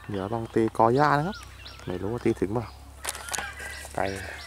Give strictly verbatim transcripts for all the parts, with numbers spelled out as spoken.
เดี๋ยวลองตีกอหญ้านะครับไม่รู้ว่าตีถึงเปล่าไกล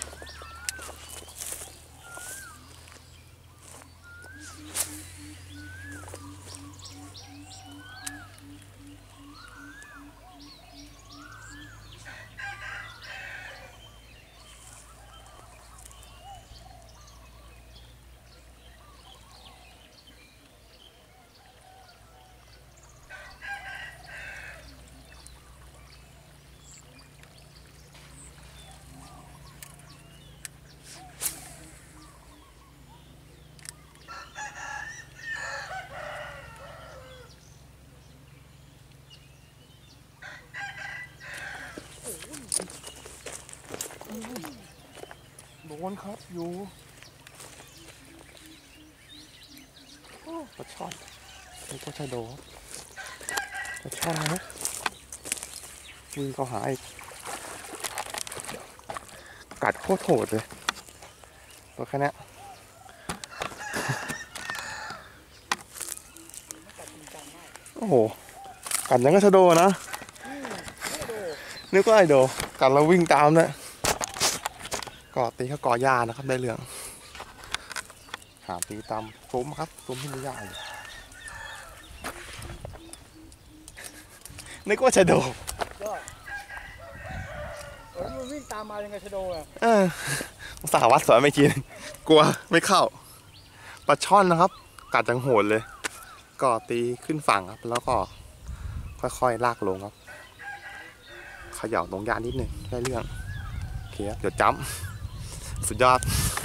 โดนครับอยู่ปลาช่อนนี่ก็ใช่โดนปลาช่อนนะวิ่งเขาหาอีกกัดโคตรโหดเลยตัวแค่นี้โอ้โหกัดยังก็ชะโดนะนึกว่าไอโดกัดเราวิ่งตามเนี่ยก่อตีเขาก่อหญ้านะครับได้เรื่องหาตีตามซุ้มครับซุ้มที่มีหญ้าอยู่นึกว่าชะโดเออมันวิ่งตามมายังไงชะโดอ่ะเออสาวัดสอนไม่กินกลัวไม่เข้าปลาช่อนนะครับกัดจังโหดเลยก่อตีขึ้นฝั่งครับแล้วก็ค่อยๆลากลงครับเขย่าตรงหญ้านิดนึงได้เรื่องโอเคครับเดี๋ยวจ้ำสุดยอด